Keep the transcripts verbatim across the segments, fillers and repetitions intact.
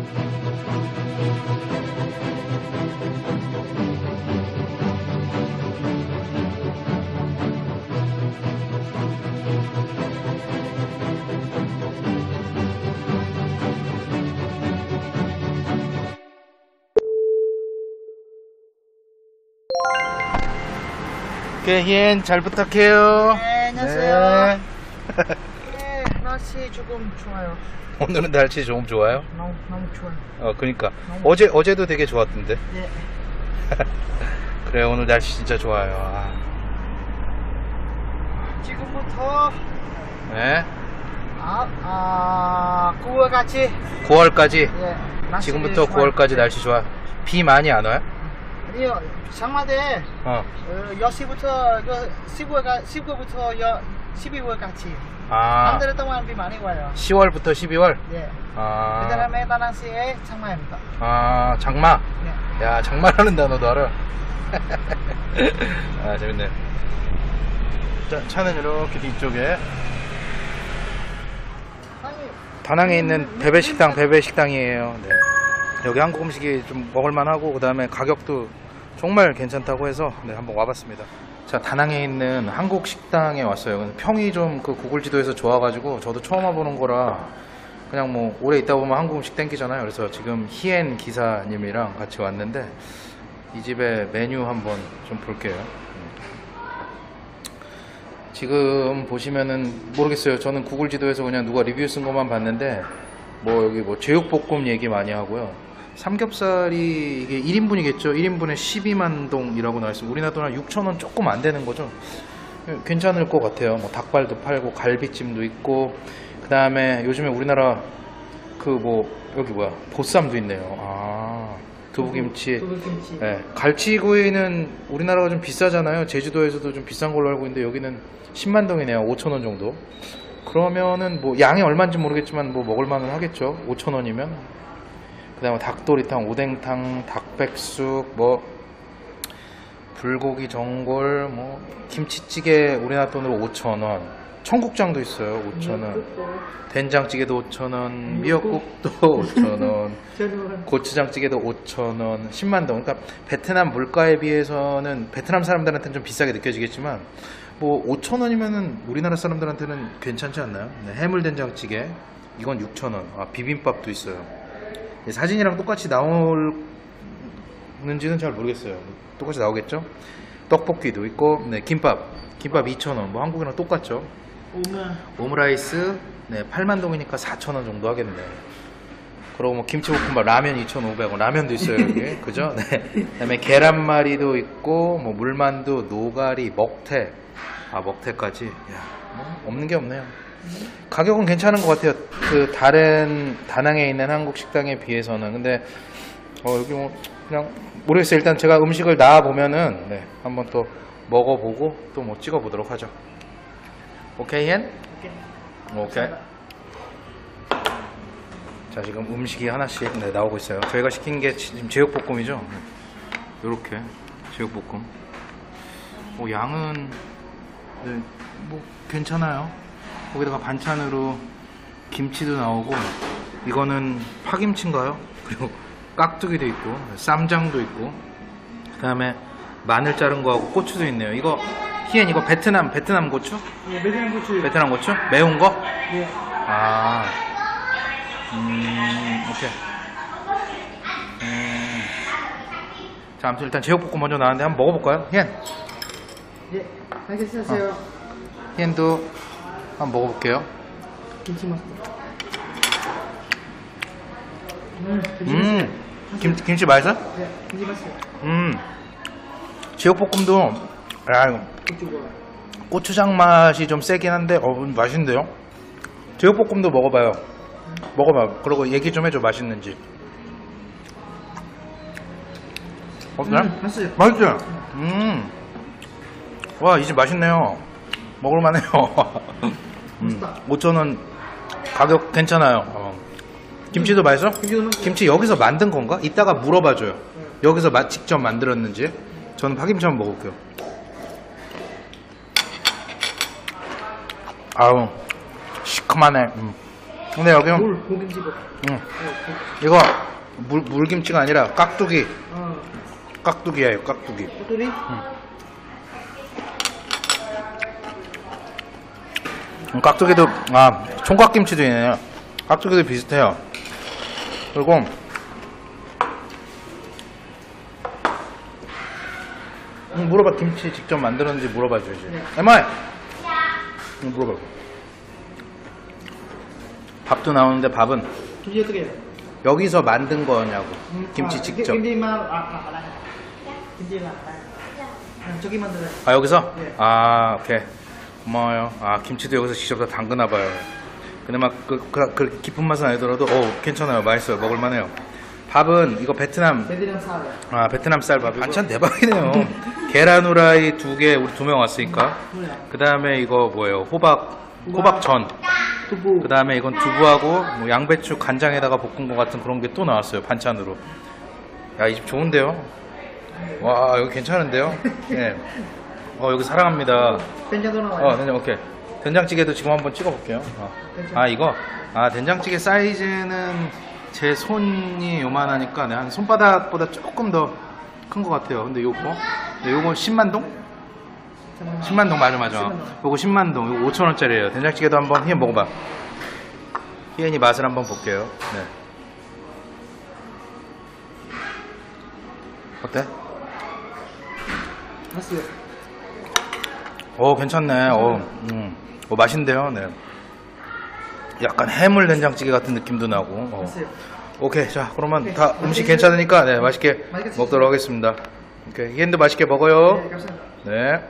오케이, 희엔 잘 부탁해요. 네, 안녕하세요. 네. 네, 날씨 조금 좋아요. 오늘은 날씨 좀 좋아요? 너무, 너무 좋아요. 어, 그니까. 너무 어제, 어제도 되게 좋았던데. 네. 그래, 오늘 날씨 진짜 좋아요. 아. 지금부터, 네. 아, 아, 구월까지. 구월까지. 네, 날씨 지금부터 좋아요. 구월까지 날씨 좋아. 비 많이 안 와요? 아니요, 장마대, 어. 어, 여시부터, 십월까, 십구월부터 십이월까지. 아. 한 달 동안 비 많이 와요. 시월부터 십이월? 네. 아. 그 다음에 다낭시에 장마입니다. 아, 장마? 네. 야, 장마라는 단어도 알아? 아, 재밌네. 자, 차는 이렇게 뒤쪽에. 아니, 다낭에 있는 베베식당, 베베식당이에요. 네. 여기 한국 음식이 좀 먹을만하고, 그 다음에 가격도 정말 괜찮다고 해서 네, 한번 와봤습니다. 자, 다낭에 있는 한국 식당에 왔어요. 평이 좀 그 구글 지도에서 좋아가지고 저도 처음 와보는 거라 그냥 뭐 오래 있다 보면 한국 음식 땡기잖아요. 그래서 지금 희엔 기사님이랑 같이 왔는데 이 집의 메뉴 한번 좀 볼게요. 지금 보시면은 모르겠어요. 저는 구글 지도에서 그냥 누가 리뷰 쓴 것만 봤는데 뭐 여기 뭐 제육볶음 얘기 많이 하고요. 삼겹살이 이게 일 인분이겠죠. 일 인분에 십이만 동이라고 나와있어요. 우리나라 돈 한 육천 원 조금 안 되는 거죠. 괜찮을 것 같아요. 뭐 닭발도 팔고 갈비찜도 있고, 그 다음에 요즘에 우리나라 그 뭐 여기 뭐야 보쌈도 있네요. 아, 두부김치. 두부김치. 네, 갈치구이는 우리나라가 좀 비싸잖아요. 제주도에서도 좀 비싼 걸로 알고 있는데 여기는 십만 동이네요. 오천 원 정도. 그러면은 뭐 양이 얼마인지 모르겠지만 뭐 먹을만은 하겠죠. 오천 원이면. 그 다음에 닭도리탕, 오뎅탕, 닭백숙, 뭐 불고기 전골, 뭐 김치찌개 우리나라 돈으로 오천 원, 청국장도 있어요. 오천 원, 된장찌개도 오천 원, 미역국도 오천 원, 고추장찌개도 오천 원, 십만 동. 그러니까 베트남 물가에 비해서는 베트남 사람들한테는 좀 비싸게 느껴지겠지만 뭐 오천 원이면은 우리나라 사람들한테는 괜찮지 않나요? 네, 해물된장찌개 이건 육천 원. 아, 비빔밥도 있어요. 사진이랑 똑같이 나오는지는 잘 모르겠어요. 똑같이 나오겠죠? 떡볶이도 있고, 네, 김밥. 김밥 이천 원. 뭐 한국이랑 똑같죠? 오므라이스, 네, 팔만 동이니까 사천 원 정도 하겠네. 그리고 뭐 김치볶음밥, 라면 이천오백 원. 라면도 있어요, 여기. 그죠? 네. 그 다음에 계란말이도 있고, 뭐 물만두, 노가리, 먹태. 아, 먹태까지. 야, 뭐 없는 게 없네요. 가격은 괜찮은 것 같아요. 그 다른 다낭에 있는 한국 식당에 비해서는. 근데 어, 여기 뭐 그냥 모르겠어요. 일단 제가 음식을 나와 보면은 네, 한번 또 먹어보고 또 뭐 찍어보도록 하죠. 오케이, 헨? 오케이. 오케이. 자, 지금 음식이 하나씩 네, 나오고 있어요. 저희가 시킨 게 지금 제육볶음이죠. 요렇게 제육볶음. 뭐 양은 네, 뭐 괜찮아요. 거기다가 반찬으로 김치도 나오고, 이거는 파김치인가요? 그리고 깍두기도 있고, 쌈장도 있고, 그 다음에 마늘 자른 거하고 고추도 있네요. 이거 희엔 이거 베트남 베트남 고추? 네, 베트남 고추. 베트남 고추? 매운 거? 네. 아, 음, 오케이. 음. 자, 아무튼 일단 제육볶음 먼저 나왔는데 한번 먹어볼까요, 희엔? 네, 알겠어요. 어. 희엔도 한번 먹어볼게요. 김치 맛. 음, 김치 음, 맛있어요. 김, 김치 맛있어? 네, 김치 맛있어요. 음, 제육볶음도 야, 이쪽으로. 고추장 맛이 좀 세긴 한데 어, 맛있는데요? 제육볶음도 먹어봐요. 먹어봐. 그리고 얘기 좀 해줘. 맛있는지. 어때? 음, 맛있어요. 맛있지? 음. 와, 이 집 맛있네요. 먹을만해요. 음, 오천 원 가격 괜찮아요. 어. 김치도 맛있어? 김치 여기서 만든 건가? 이따가 물어봐줘요. 여기서 마, 직접 만들었는지. 저는 파김치 한번 먹을게요. 아우, 시큼하네. 음. 근데 여기는 물, 고김치고. 응. 이거 물, 물김치가 아니라 깍두기. 어. 깍두기예요, 깍두기. 꼬투리? 음, 깍두기도, 아, 총각김치도 있네요. 깍두기도 비슷해요. 그리고, 음, 물어봐. 김치 직접 만들었는지 물어봐 줘야지. 네. 에마이! 음, 물어봐. 밥도 나오는데 밥은 김치 어떻게 해요? 여기서 만든 거냐고. 김치 아, 직접. 김치만, 아, 아, 알아요. 김치만, 아. 저기 만들어요. 아, 여기서? 네. 아, 오케이. 고마워요. 아, 김치도 여기서 직접 다 담그나봐요. 근데 막, 그, 그, 그 깊은 맛은 아니더라도, 어 괜찮아요. 맛있어요. 먹을만해요. 밥은, 이거 베트남, 베트남 쌀. 아, 베트남 쌀 밥이고. 반찬 대박이네요. 계란 후라이 두 개, 우리 두 명 왔으니까. 그 다음에 이거 뭐예요? 호박, 호박전. 두부. 그 다음에 이건 두부하고, 뭐 양배추 간장에다가 볶은 것 같은 그런 게 또 나왔어요. 반찬으로. 야, 이 집 좋은데요? 와, 여기 괜찮은데요? 네. 어, 여기 사랑합니다. 된장도 나와요. 어, 된장, 오케이. 된장찌개도 지금 한번 찍어볼게요. 어. 아, 이거? 아, 된장찌개 사이즈는 제 손이 요만하니까 네, 한 손바닥보다 조금 더 큰 것 같아요. 근데 요거? 네, 요거 십만 동? 십만 동, 맞아, 맞아. 요거 십만 동, 요거 오천 원짜리예요. 된장찌개도 한번 희연 먹어봐. 희연이 맛을 한번 볼게요. 네. 어때? 맛있어요. 오, 괜찮네. 오, 음. 오, 맛있는데요. 네. 약간 해물 된장찌개 같은 느낌도 나고. 어. 맛있어요. 오케이. 자, 그러면 오케이. 다 음식 괜찮으니까 네, 맛있게 맛있게 먹도록 하겠습니다. 오케이. 희엔도 맛있게 먹어요. 네, 감사합니다. 네.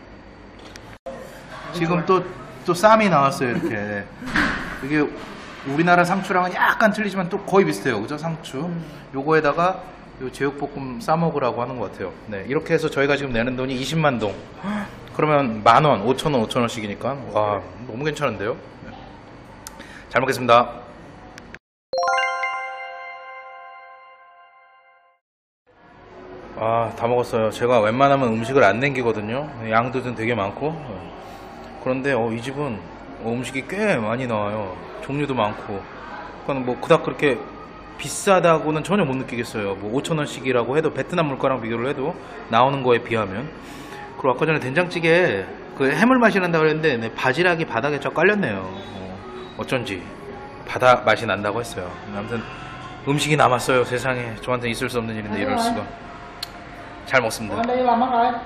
지금 또, 또 쌈이 나왔어요. 이렇게. 네. 이게 우리나라 상추랑은 약간 틀리지만 또 거의 비슷해요. 그죠? 상추. 요거에다가 요 제육볶음 싸먹으라고 하는 것 같아요. 네. 이렇게 해서 저희가 지금 내는 돈이 이십만 동. 그러면 만 원, 오천 원, 오천 원씩이니까. 와, 너무 괜찮은데요? 네. 잘 먹겠습니다. 아, 다 먹었어요. 제가 웬만하면 음식을 안 남기거든요. 양도 좀 되게 많고. 그런데 어, 이 집은 어, 음식이 꽤 많이 나와요. 종류도 많고. 그건 뭐 그닥 그렇게 비싸다고는 전혀 못 느끼겠어요. 뭐 오천 원씩이라고 해도 베트남 물가랑 비교를 해도 나오는 거에 비하면. 그리고 아까 전에 된장찌개에 그 해물 맛이 난다고 그랬는데 네, 바지락이 바닥에 쫙 깔렸네요. 어, 어쩐지 바다 맛이 난다고 했어요. 아무튼 음식이 남았어요. 세상에 저한테 있을 수 없는 일인데 이럴 수가. 잘 먹습니다. đây làm mất rồi.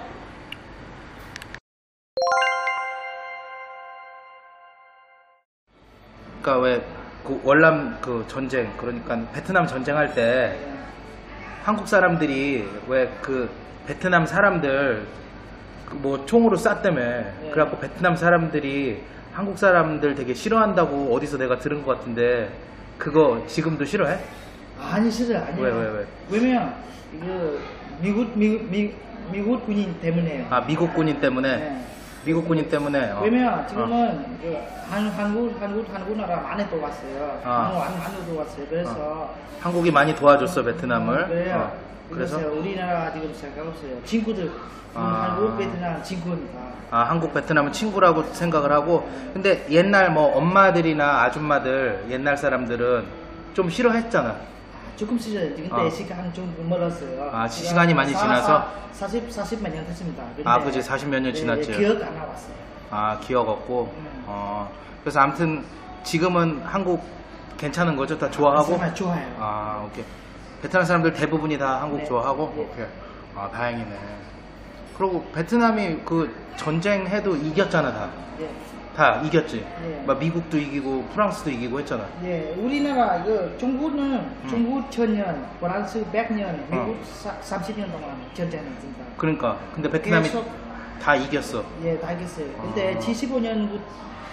그러니까 왜 그 월남 그 전쟁, 그러니까 베트남 전쟁할 때 한국 사람들이 왜 그 베트남 사람들 그 뭐 총으로 쐈다며. 네. 그래갖고 베트남 사람들이 한국 사람들 되게 싫어한다고 어디서 내가 들은 것 같은데 그거 지금도 싫어해? 아니 싫어요. 아니에요. 왜, 왜, 왜? 왜냐면 이거 미국 미국 미, 미국 군인 때문에요. 아, 미국 군인 때문에. 네. 미국 군인 때문에. 어. 왜냐면 지금은 그 한, 한국 한국 한국 나라 많이 또 왔어요. 아. 한국 많이 많이 또 왔어요. 그래서 한국이 많이 도와줬어 베트남을. 그래요. 어. 그래서 그래서 우리나라 지금 생각없어요. 친구들 아. 한국 베트남 친구니까. 아, 한국 베트남은 친구라고 생각을 하고. 근데 옛날 뭐 엄마들이나 아줌마들 옛날 사람들은 좀 싫어했잖아. 조금 싫어요. 근데 어. 시간 좀 멀었어요. 아, 시간이 많이 지나서? 사십 사십 몇 년 됐습니다. 아, 그지. 사십 몇 년 지났지. 기억 안 나왔어요. 아, 기억 없고. 음. 어. 그래서 아무튼 지금은 한국 괜찮은 거죠? 다 좋아하고? 정말 좋아요. 아, 오케이. 베트남 사람들 대부분이 다 한국 네. 좋아하고? 네. 오케이. 아, 다행이네. 그리고 베트남이 그 전쟁해도 이겼잖아, 다. 예. 다 이겼지. 네. 막 미국도 이기고 프랑스도 이기고 했잖아. 예, 우리나라 이거 중국은 중국 천년, 프랑스 백 년, 미국 사, 삼십 년 동안 전쟁했습니다. 그러니까. 근데 베트남이 계속 다 이겼어. 예, 다 이겼어요. 근데 아. 칠십오 년부터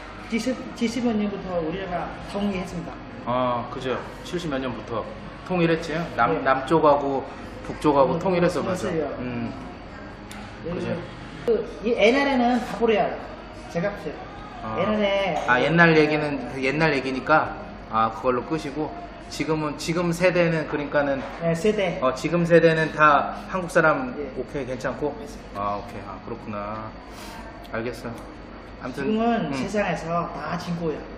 칠십오 년부터 우리나라 통일했습니다. 아, 그죠. 칠십 몇 년부터 통일했지. 남, 네. 남쪽하고 북쪽하고 음, 통일했어, 맞아. 그랬어요. 음. 그죠. 그, 이 옛날에는 다 버려요. 제가 보세요. 아. 옛날에 아, 옛날 얘기는 그 옛날 얘기니까 아, 그걸로 끄시고 지금은 지금 세대는 그러니까는 네, 세대 어, 지금 세대는 다 한국 사람. 예. 오케이, 괜찮고. 아, 오케이. 아, 그렇구나. 알겠어. 아무튼 지금은 음. 세상에서 다 친구예요.